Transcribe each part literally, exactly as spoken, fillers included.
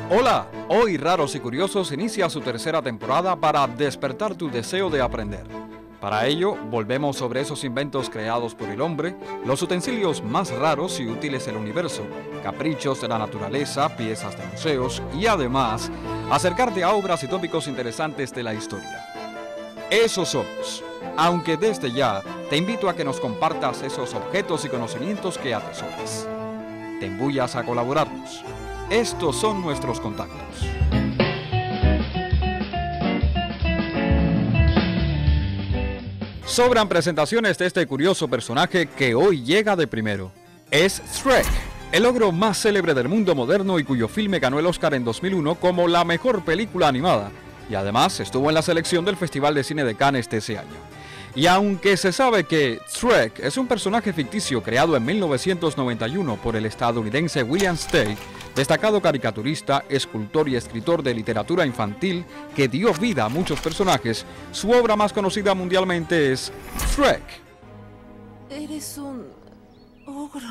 Hola, hoy Raros y Curiosos inicia su tercera temporada para despertar tu deseo de aprender. Para ello, volvemos sobre esos inventos creados por el hombre, los utensilios más raros y útiles del universo, caprichos de la naturaleza, piezas de museos y además, acercarte a obras y tópicos interesantes de la historia. Eso somos, aunque desde ya te invito a que nos compartas esos objetos y conocimientos que atesoras. Te embullas a colaborarnos. Estos son nuestros contactos. Sobran presentaciones de este curioso personaje que hoy llega de primero. Es Shrek, el ogro más célebre del mundo moderno y cuyo filme ganó el Oscar en dos mil uno como la mejor película animada. Y además estuvo en la selección del Festival de Cine de Cannes de ese año. Y aunque se sabe que Shrek es un personaje ficticio creado en mil novecientos noventa y uno por el estadounidense William Steig, destacado caricaturista, escultor y escritor de literatura infantil que dio vida a muchos personajes, su obra más conocida mundialmente es Shrek. Eres un ogro.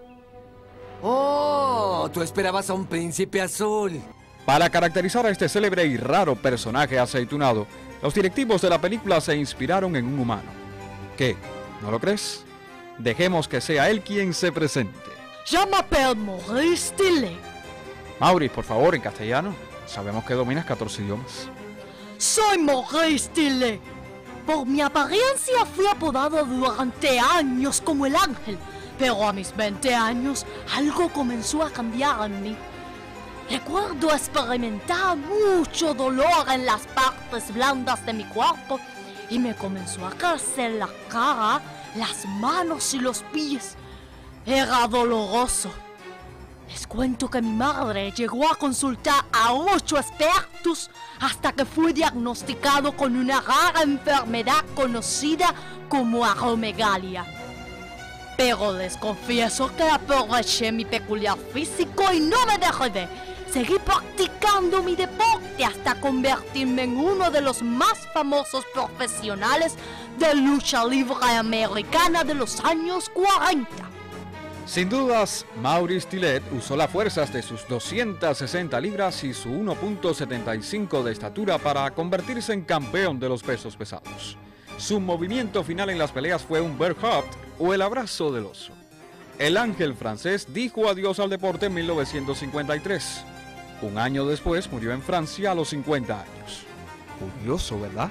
¡Oh! Tú esperabas a un príncipe azul. Para caracterizar a este célebre y raro personaje aceitunado, los directivos de la película se inspiraron en un humano. ¿Qué? ¿No lo crees? Dejemos que sea él quien se presente. Je m'appelle Maurice Tillet. Maurice, por favor, en castellano. Sabemos que dominas catorce idiomas. Soy Maurice Tillet. Por mi apariencia fui apodado durante años como el ángel, pero a mis veinte años algo comenzó a cambiar en mí. Recuerdo experimentar mucho dolor en las partes blandas de mi cuerpo y me comenzó a crecer la cara, las manos y los pies. Era doloroso. Les cuento que mi madre llegó a consultar a ocho expertos hasta que fui diagnosticado con una rara enfermedad conocida como acromegalia. Pero les confieso que aproveché mi peculiar físico y no me dejé. Seguí practicando mi deporte hasta convertirme en uno de los más famosos profesionales de lucha libre americana de los años cuarenta. Sin dudas, Maurice Tillet usó las fuerzas de sus doscientas sesenta libras y su uno punto setenta y cinco de estatura para convertirse en campeón de los pesos pesados. Su movimiento final en las peleas fue un bear hug o el abrazo del oso. El ángel francés dijo adiós al deporte en mil novecientos cincuenta y tres. Un año después murió en Francia a los cincuenta años. Curioso, ¿verdad?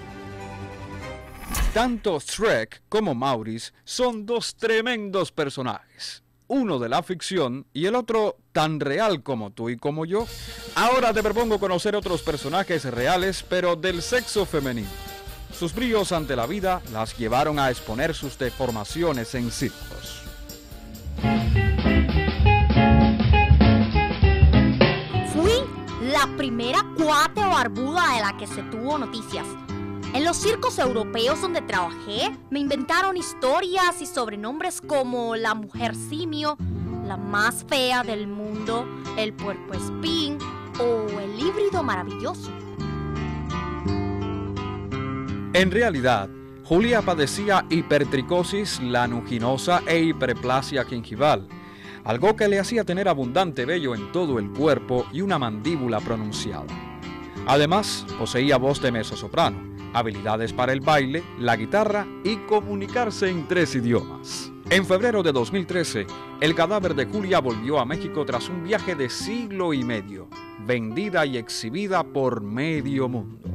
Tanto Shrek como Maurice son dos tremendos personajes. Uno de la ficción y el otro tan real como tú y como yo. Ahora te propongo conocer otros personajes reales, pero del sexo femenino. Sus bríos ante la vida las llevaron a exponer sus deformaciones en circos. La primera cuate barbuda de la que se tuvo noticias. En los circos europeos donde trabajé, me inventaron historias y sobrenombres como la mujer simio, la más fea del mundo, el puercoespín o el híbrido maravilloso. En realidad, Julia padecía hipertricosis lanuginosa e hiperplasia gingival, algo que le hacía tener abundante vello en todo el cuerpo y una mandíbula pronunciada. Además, poseía voz de mezzosoprano, habilidades para el baile, la guitarra y comunicarse en tres idiomas. En febrero de dos mil trece, el cadáver de Julia volvió a México tras un viaje de siglo y medio, vendida y exhibida por medio mundo.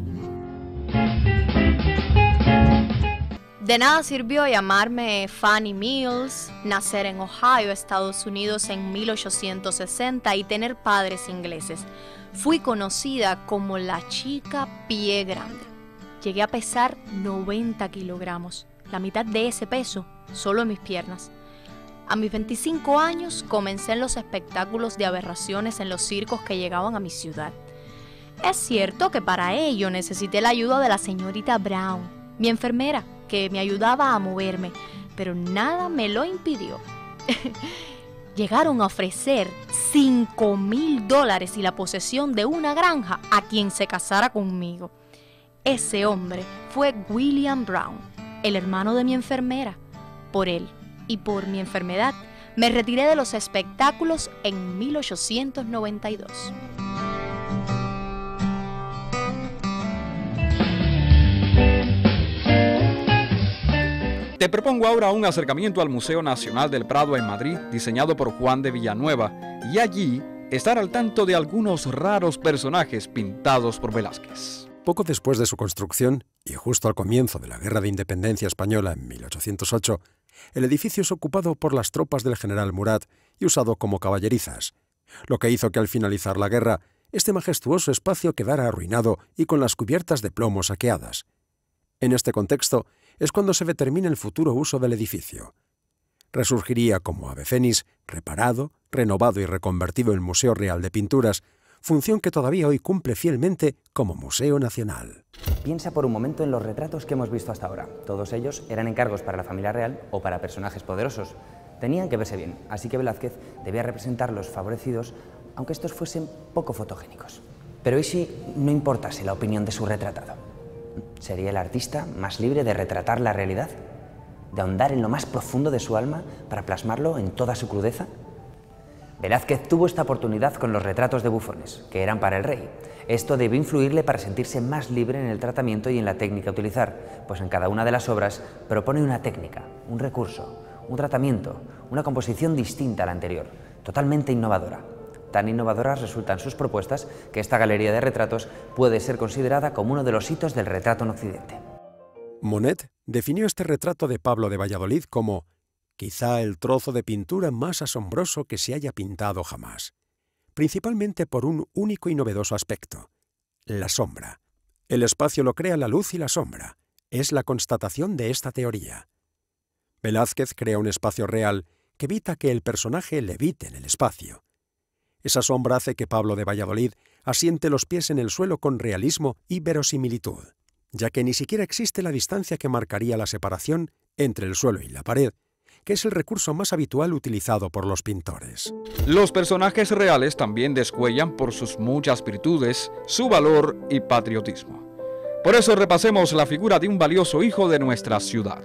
De nada sirvió llamarme Fanny Mills, nacer en Ohio, Estados Unidos en mil ochocientos sesenta y tener padres ingleses. Fui conocida como la chica pie grande. Llegué a pesar noventa kilogramos, la mitad de ese peso solo en mis piernas. A mis veinticinco años comencé en los espectáculos de aberraciones en los circos que llegaban a mi ciudad. Es cierto que para ello necesité la ayuda de la señorita Brown, mi enfermera, que me ayudaba a moverme, pero nada me lo impidió. Llegaron a ofrecer cinco mil dólares y la posesión de una granja a quien se casara conmigo. Ese hombre fue William Brown, el hermano de mi enfermera. Por él y por mi enfermedad, Me retiré de los espectáculos en mil ochocientos noventa y dos. Te propongo ahora un acercamiento al Museo Nacional del Prado en Madrid, diseñado por Juan de Villanueva, y allí estar al tanto de algunos raros personajes pintados por Velázquez. Poco después de su construcción, y justo al comienzo de la Guerra de Independencia Española en mil ochocientos ocho, el edificio es ocupado por las tropas del general Murat y usado como caballerizas, lo que hizo que al finalizar la guerra, este majestuoso espacio quedara arruinado y con las cubiertas de plomo saqueadas. En este contexto es cuando se determina el futuro uso del edificio. Resurgiría como ave fénix, reparado, renovado y reconvertido en Museo Real de Pinturas, función que todavía hoy cumple fielmente como Museo Nacional. Piensa por un momento en los retratos que hemos visto hasta ahora. Todos ellos eran encargos para la familia real o para personajes poderosos. Tenían que verse bien, así que Velázquez debía representar los favorecidos, aunque estos fuesen poco fotogénicos. Pero ¿y si no importase la opinión de su retratado? ¿Sería el artista más libre de retratar la realidad? ¿De ahondar en lo más profundo de su alma para plasmarlo en toda su crudeza? Velázquez tuvo esta oportunidad con los retratos de bufones, que eran para el rey. Esto debió influirle para sentirse más libre en el tratamiento y en la técnica a utilizar, pues en cada una de las obras propone una técnica, un recurso, un tratamiento, una composición distinta a la anterior, totalmente innovadora. Tan innovadoras resultan sus propuestas que esta galería de retratos puede ser considerada como uno de los hitos del retrato en Occidente. Monet definió este retrato de Pablo de Valladolid como quizá el trozo de pintura más asombroso que se haya pintado jamás, principalmente por un único y novedoso aspecto, la sombra. El espacio lo crea la luz y la sombra. Es la constatación de esta teoría. Velázquez crea un espacio real que evita que el personaje levite en el espacio. Esa sombra hace que Pablo de Valladolid asiente los pies en el suelo con realismo y verosimilitud, ya que ni siquiera existe la distancia que marcaría la separación entre el suelo y la pared, que es el recurso más habitual utilizado por los pintores. Los personajes reales también descuellan por sus muchas virtudes, su valor y patriotismo. Por eso repasemos la figura de un valioso hijo de nuestra ciudad.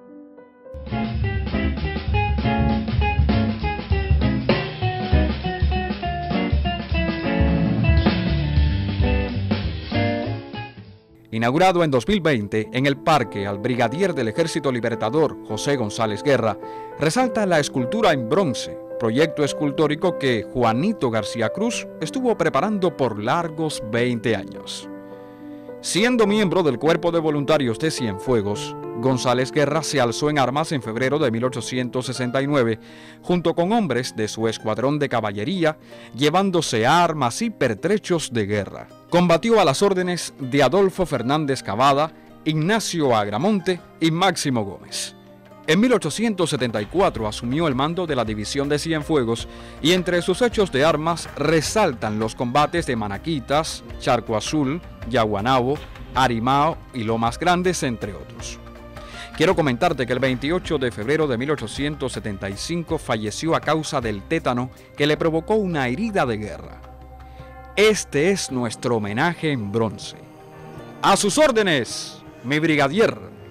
Inaugurado en dos mil veinte en el parque al brigadier del Ejército Libertador José González Guerra, resalta la escultura en bronce, proyecto escultórico que Juanito García Cruz estuvo preparando por largos veinte años. Siendo miembro del Cuerpo de Voluntarios de Cienfuegos, González Guerra se alzó en armas en febrero de mil ochocientos sesenta y nueve, junto con hombres de su escuadrón de caballería, llevándose armas y pertrechos de guerra. Combatió a las órdenes de Adolfo Fernández Cavada, Ignacio Agramonte y Máximo Gómez. En mil ochocientos setenta y cuatro asumió el mando de la División de Cienfuegos y entre sus hechos de armas resaltan los combates de Manaquitas, Charco Azul, Yaguanabo, Arimao y Lomas Grandes, entre otros. Quiero comentarte que el veintiocho de febrero de mil ochocientos setenta y cinco falleció a causa del tétano que le provocó una herida de guerra. Este es nuestro homenaje en bronce. ¡A sus órdenes, mi brigadier!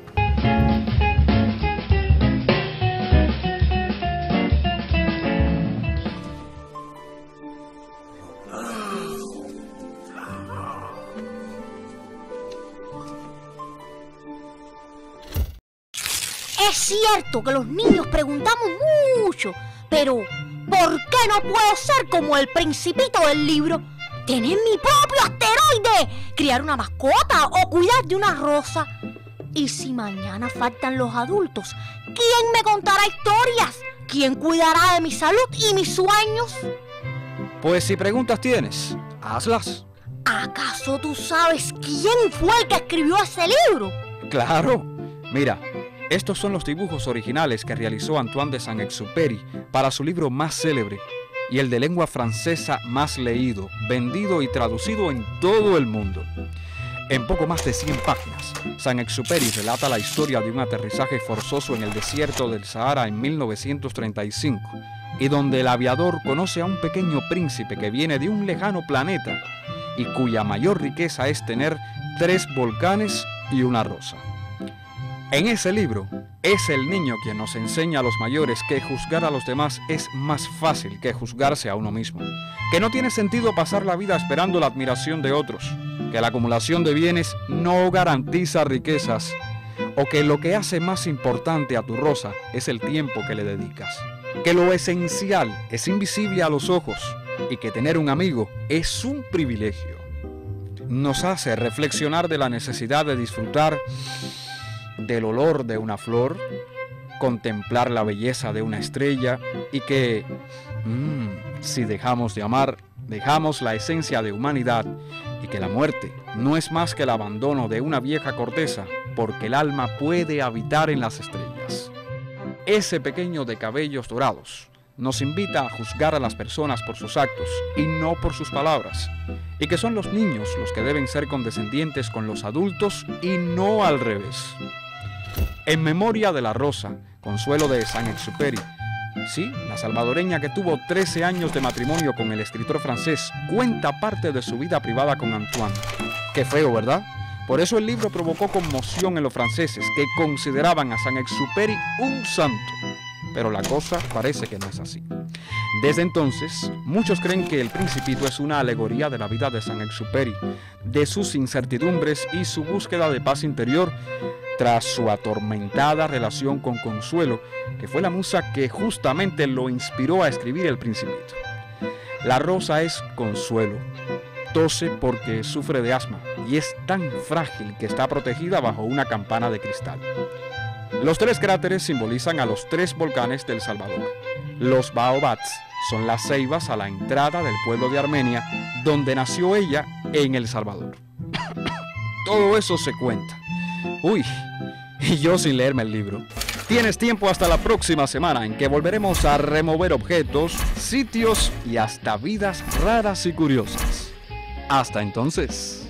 Es cierto que los niños preguntamos mucho, pero ¿por qué no puedo ser como el principito del libro? Tener mi propio asteroide, criar una mascota o cuidar de una rosa. Y si mañana faltan los adultos, ¿quién me contará historias? ¿Quién cuidará de mi salud y mis sueños? Pues si preguntas tienes, hazlas. ¿Acaso tú sabes quién fue el que escribió ese libro? Claro. Mira, estos son los dibujos originales que realizó Antoine de Saint-Exupéry para su libro más célebre y el de lengua francesa más leído, vendido y traducido en todo el mundo. En poco más de cien páginas, Saint-Exupéry relata la historia de un aterrizaje forzoso en el desierto del Sahara en mil novecientos treinta y cinco, y donde el aviador conoce a un pequeño príncipe que viene de un lejano planeta y cuya mayor riqueza es tener tres volcanes y una rosa. En ese libro, es el niño quien nos enseña a los mayores que juzgar a los demás es más fácil que juzgarse a uno mismo, que no tiene sentido pasar la vida esperando la admiración de otros, que la acumulación de bienes no garantiza riquezas, o que lo que hace más importante a tu rosa es el tiempo que le dedicas, que lo esencial es invisible a los ojos y que tener un amigo es un privilegio. Nos hace reflexionar de la necesidad de disfrutar del olor de una flor, contemplar la belleza de una estrella y que, mmm, si dejamos de amar, dejamos la esencia de humanidad y que la muerte no es más que el abandono de una vieja corteza porque el alma puede habitar en las estrellas. Ese pequeño de cabellos dorados nos invita a juzgar a las personas por sus actos y no por sus palabras, y que son los niños los que deben ser condescendientes con los adultos y no al revés. En memoria de la Rosa, Consuelo de Saint-Exupéry, sí, la salvadoreña que tuvo trece años de matrimonio con el escritor francés, cuenta parte de su vida privada con Antoine. Qué feo, ¿verdad? Por eso el libro provocó conmoción en los franceses, que consideraban a Saint-Exupéry un santo. Pero la cosa parece que no es así. Desde entonces, muchos creen que El Principito es una alegoría de la vida de Saint-Exupéry, de sus incertidumbres y su búsqueda de paz interior tras su atormentada relación con Consuelo, que fue la musa que justamente lo inspiró a escribir El Principito. La Rosa es Consuelo. Tose porque sufre de asma y es tan frágil que está protegida bajo una campana de cristal. Los tres cráteres simbolizan a los tres volcanes del Salvador. Los baobabs son las ceibas a la entrada del pueblo de Armenia, donde nació ella en El Salvador. Todo eso se cuenta. Uy, y yo sin leerme el libro. Tienes tiempo hasta la próxima semana en que volveremos a remover objetos, sitios y hasta vidas raras y curiosas. Hasta entonces.